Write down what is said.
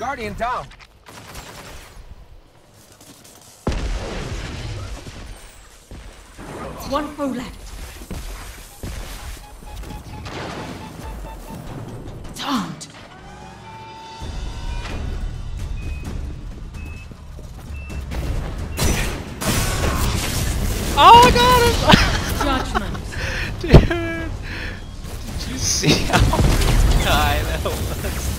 Guardian down. One foe left. It's armed. Oh, I got him! Judgment. Dude, did you see how high that was?